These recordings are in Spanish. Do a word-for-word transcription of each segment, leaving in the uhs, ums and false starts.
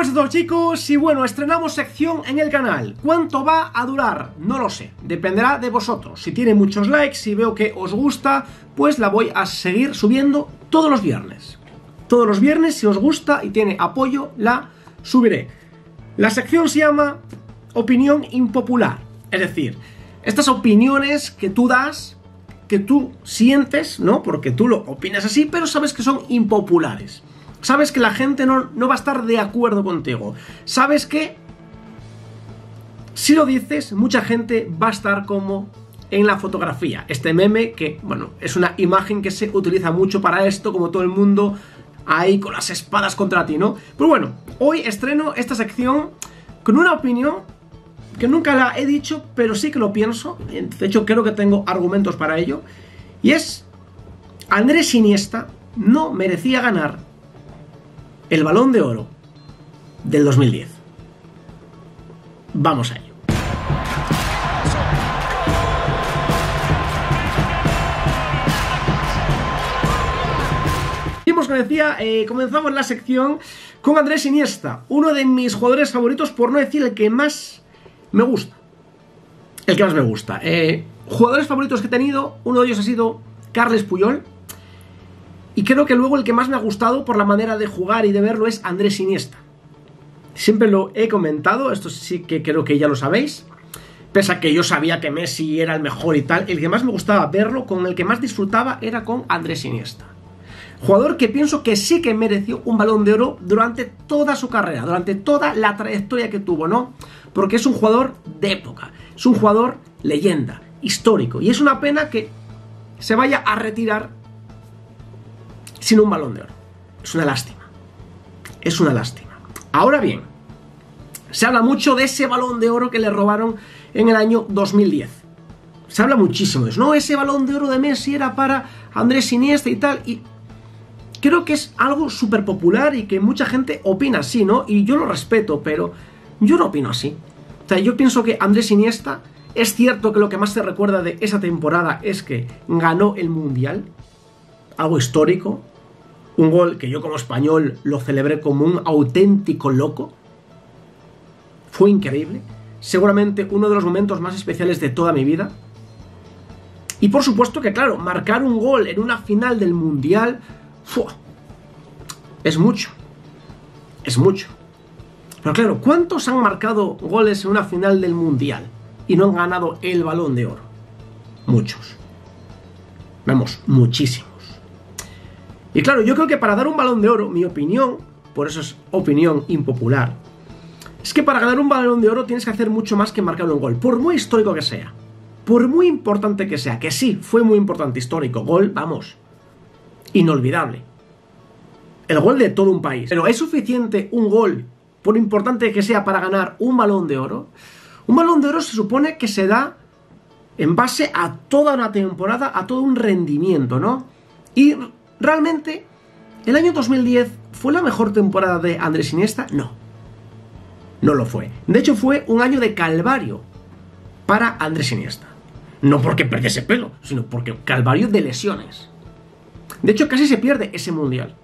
Muy buenas a todos, chicos, y bueno, estrenamos sección en el canal. ¿Cuánto va a durar? No lo sé, dependerá de vosotros. Si tiene muchos likes, si veo que os gusta, pues la voy a seguir subiendo todos los viernes. Todos los viernes, si os gusta y tiene apoyo, la subiré. La sección se llama Opinión Impopular. Es decir, estas opiniones que tú das, que tú sientes, ¿no? Porque tú lo opinas así, pero sabes que son impopulares. Sabes que la gente no, no va a estar de acuerdo contigo. Sabes que si lo dices, mucha gente va a estar como en la fotografía. Este meme que, bueno, es una imagen que se utiliza mucho para esto, como todo el mundo ahí con las espadas contra ti, ¿no? Pero bueno, hoy estreno esta sección con una opinión que nunca la he dicho, pero sí que lo pienso. De hecho, creo que tengo argumentos para ello. Y es, Andrés Iniesta no merecía ganar el Balón de Oro del dos mil diez. Vamos a ello. Y como decía, eh, comenzamos la sección con Andrés Iniesta, uno de mis jugadores favoritos, por no decir el que más me gusta. El que más me gusta. Eh, jugadores favoritos que he tenido, uno de ellos ha sido Carles Puyol. Y creo que luego el que más me ha gustado por la manera de jugar y de verlo es Andrés Iniesta. Siempre lo he comentado, esto sí que creo que ya lo sabéis. Pese a que yo sabía que Messi era el mejor y tal, el que más me gustaba verlo, con el que más disfrutaba, era con Andrés Iniesta. Jugador que pienso que sí que mereció un Balón de Oro durante toda su carrera, durante toda la trayectoria que tuvo, ¿no? Porque es un jugador de época, es un jugador leyenda, histórico. Y es una pena que se vaya a retirar sin un Balón de Oro. Es una lástima. Es una lástima. Ahora bien, se habla mucho de ese Balón de Oro que le robaron en el año dos mil diez. Se habla muchísimo de eso. No, ese Balón de Oro de Messi era para Andrés Iniesta y tal. Y creo que es algo súper popular y que mucha gente opina así, ¿no? Y yo lo respeto, pero yo no opino así. O sea, yo pienso que Andrés Iniesta, es cierto que lo que más se recuerda de esa temporada es que ganó el Mundial, algo histórico. Un gol que yo como español lo celebré como un auténtico loco. Fue increíble. Seguramente uno de los momentos más especiales de toda mi vida. Y por supuesto que, claro, marcar un gol en una final del Mundial, ¡fua!, es mucho. Es mucho. Pero claro, ¿cuántos han marcado goles en una final del Mundial y no han ganado el Balón de Oro? Muchos. Vamos, muchísimos. Y claro, yo creo que para dar un Balón de Oro, mi opinión, por eso es opinión impopular, es que para ganar un Balón de Oro tienes que hacer mucho más que marcar un gol, por muy histórico que sea, por muy importante que sea, que sí, fue muy importante, histórico, gol, vamos, inolvidable. El gol de todo un país. Pero ¿es suficiente un gol, por importante que sea, para ganar un Balón de Oro? Un Balón de Oro se supone que se da en base a toda una temporada, a todo un rendimiento, ¿no? Y realmente, ¿el año dos mil diez fue la mejor temporada de Andrés Iniesta? No. No lo fue. De hecho, fue un año de calvario para Andrés Iniesta. No porque perdiese pelo, sino porque calvario de lesiones. De hecho, casi se pierde ese Mundial.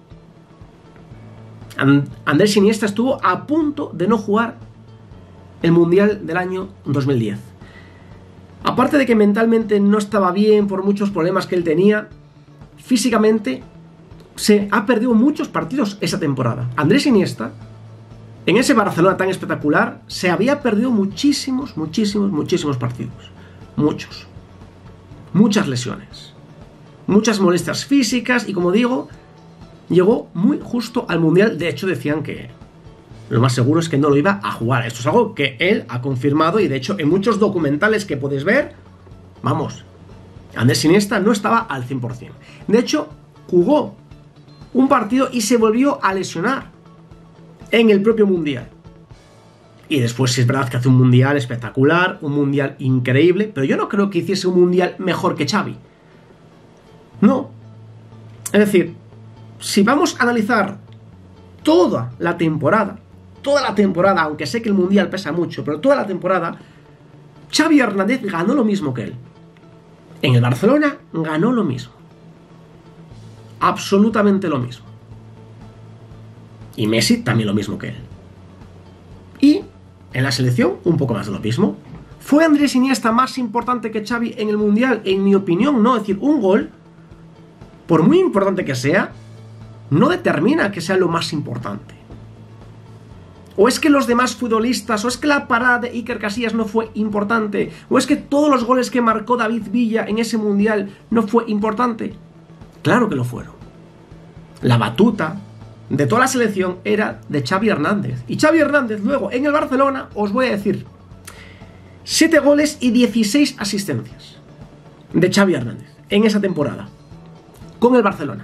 And- Andrés Iniesta estuvo a punto de no jugar el Mundial del año dos mil diez. Aparte de que mentalmente no estaba bien por muchos problemas que él tenía, físicamente se ha perdido muchos partidos esa temporada. Andrés Iniesta, en ese Barcelona tan espectacular, se había perdido muchísimos, muchísimos, muchísimos partidos. Muchos. Muchas lesiones. Muchas molestias físicas y, como digo, llegó muy justo al Mundial. De hecho, decían que lo más seguro es que no lo iba a jugar. Esto es algo que él ha confirmado y, de hecho, en muchos documentales que podéis ver, vamos, Andrés Iniesta no estaba al cien por cien. De hecho, jugó un partido y se volvió a lesionar en el propio Mundial. Y después sí es verdad que hace un Mundial espectacular, un Mundial increíble, pero yo no creo que hiciese un Mundial mejor que Xavi. No. Es decir, si vamos a analizar toda la temporada, toda la temporada, aunque sé que el Mundial pesa mucho, pero toda la temporada, Xavi Hernández ganó lo mismo que él. En el Barcelona ganó lo mismo. Absolutamente lo mismo. Y Messi también lo mismo que él. Y en la selección, un poco más de lo mismo. ¿Fue Andrés Iniesta más importante que Xavi en el Mundial? En mi opinión, no. Es decir, un gol, por muy importante que sea, no determina que sea lo más importante. O es que los demás futbolistas, o es que la parada de Iker Casillas no fue importante, o es que todos los goles que marcó David Villa en ese Mundial no fue importante. Claro que lo fueron. La batuta de toda la selección era de Xavi Hernández. Y Xavi Hernández luego en el Barcelona, os voy a decir, siete goles y dieciséis asistencias de Xavi Hernández en esa temporada con el Barcelona.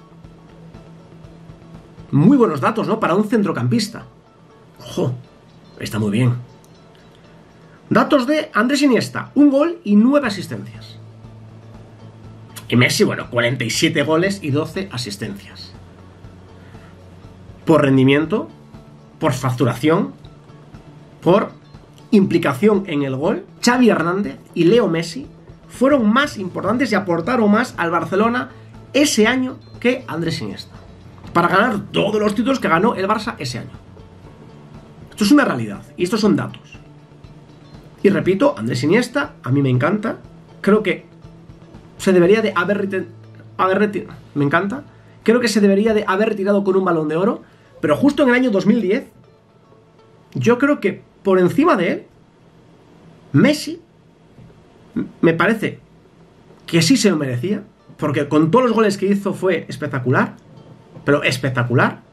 Muy buenos datos, ¿no? Para un centrocampista. Ojo, está muy bien. Datos de Andrés Iniesta, un gol y nueve asistencias. Y Messi, bueno, cuarenta y siete goles y doce asistencias. Por rendimiento, por facturación, por implicación en el gol, Xavi Hernández y Leo Messi fueron más importantes y aportaron más al Barcelona ese año que Andrés Iniesta, para ganar todos los títulos que ganó el Barça ese año. Esto es una realidad y estos son datos. Y repito, Andrés Iniesta a mí me encanta. Creo que se debería de haber retirado. Reti me encanta. Creo que se debería de haber retirado con un Balón de Oro. Pero justo en el año dos mil diez, yo creo que por encima de él, Messi me parece que sí se lo merecía. Porque con todos los goles que hizo fue espectacular. Pero espectacular.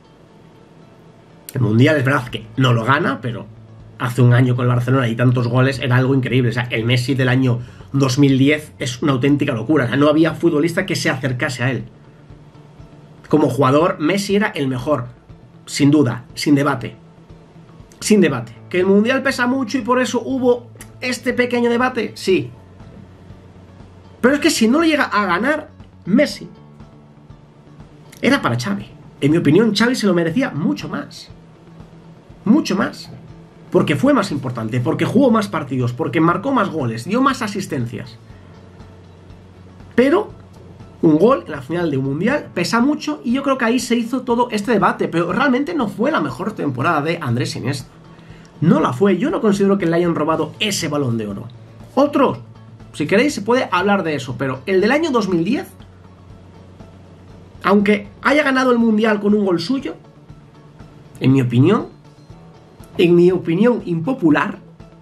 El Mundial es verdad que no lo gana, pero hace un año con el Barcelona y tantos goles era algo increíble. O sea, el Messi del año dos mil diez es una auténtica locura. O sea, no había futbolista que se acercase a él. Como jugador, Messi era el mejor. Sin duda, sin debate. Sin debate. ¿Que el Mundial pesa mucho y por eso hubo este pequeño debate? Sí. Pero es que si no lo llega a ganar Messi, era para Xavi. En mi opinión, Xavi se lo merecía mucho más. Mucho más. Porque fue más importante, porque jugó más partidos, porque marcó más goles, dio más asistencias. Pero un gol en la final de un Mundial pesa mucho y yo creo que ahí se hizo todo este debate. Pero realmente no fue la mejor temporada de Andrés Iniesta. No la fue. Yo no considero que le hayan robado ese Balón de Oro. Otros, si queréis, se puede hablar de eso. Pero el del año dos mil diez, aunque haya ganado el Mundial con un gol suyo, en mi opinión, en mi opinión impopular,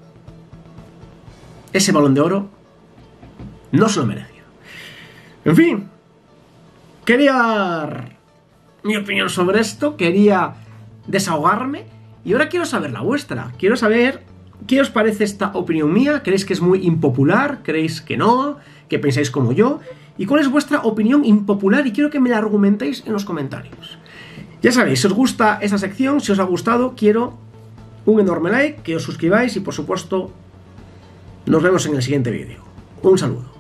ese Balón de Oro no se lo merecía. En fin, quería dar mi opinión sobre esto, quería desahogarme y ahora quiero saber la vuestra. Quiero saber qué os parece esta opinión mía. ¿Creéis que es muy impopular? ¿Creéis que no? ¿Qué pensáis como yo? ¿Y cuál es vuestra opinión impopular? Y quiero que me la argumentéis en los comentarios. Ya sabéis, si os gusta esta sección, si os ha gustado, quiero un enorme like, que os suscribáis y por supuesto nos vemos en el siguiente vídeo. Un saludo.